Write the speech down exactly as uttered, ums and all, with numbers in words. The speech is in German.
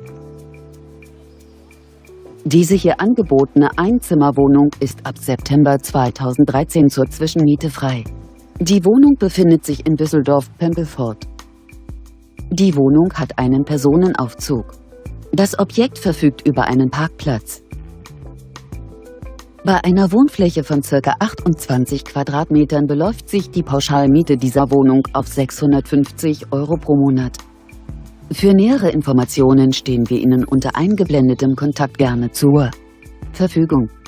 Diese hier angebotene Einzimmerwohnung ist ab September zweitausenddreizehn zur Zwischenmiete frei. Die Wohnung befindet sich in Düsseldorf-Pempelfort. Die Wohnung hat einen Personenaufzug. Das Objekt verfügt über einen Parkplatz. Bei einer Wohnfläche von ca. achtundzwanzig Quadratmetern beläuft sich die Pauschalmiete dieser Wohnung auf sechshundertfünfzig Euro pro Monat. Für nähere Informationen stehen wir Ihnen unter eingeblendetem Kontakt gerne zur Verfügung.